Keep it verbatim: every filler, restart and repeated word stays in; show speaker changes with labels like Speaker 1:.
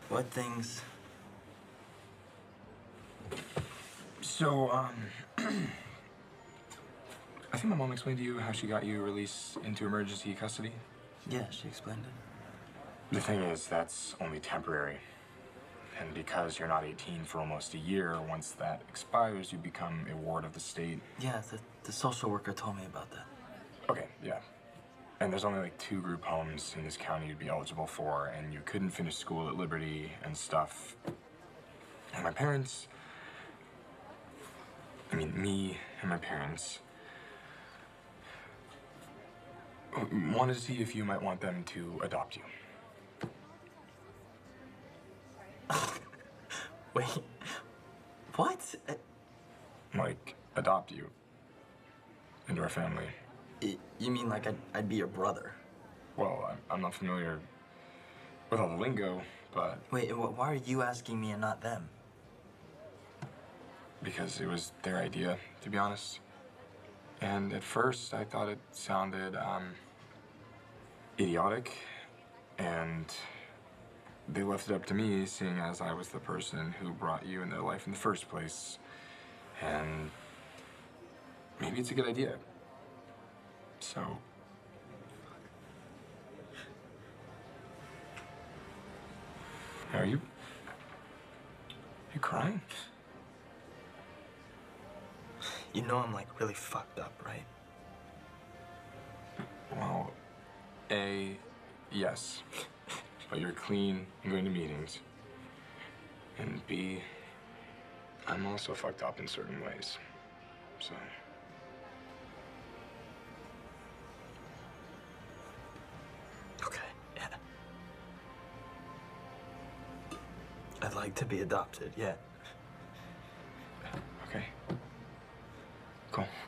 Speaker 1: What things?
Speaker 2: So, um, I think my mom explained to you how she got you released into emergency custody.
Speaker 1: Yeah, she explained it.
Speaker 2: The thing is, that's only temporary. And because you're not eighteen for almost a year, once that expires, you become a ward of the state.
Speaker 1: Yeah, the, the social worker told me about that.
Speaker 2: Okay, yeah. And there's only like two group homes in this county you'd be eligible for, and you couldn't finish school at Liberty and stuff. And my parents, I mean, me and my parents, wanted to see if you might want them to adopt you.
Speaker 1: Wait, what? Uh,
Speaker 2: Like, adopt you into our family.
Speaker 1: y- you mean like I'd, I'd be your brother?
Speaker 2: Well, I'm, I'm not familiar with all the lingo, but
Speaker 1: Wait, wh- why are you asking me and not them?
Speaker 2: because it was their idea, to be honest. And at first, I thought it sounded, um, idiotic, and they left it up to me, seeing as I was the person who brought you in their life in the first place. And maybe it's a good idea. So, are you, you crying?
Speaker 1: You know I'm like really fucked up, right?
Speaker 2: Well, A, yes. But you're clean and going to meetings. And B, I'm also fucked up in certain ways. So.
Speaker 1: Okay, yeah. I'd like to be adopted, yeah.
Speaker 2: Okay. Cool.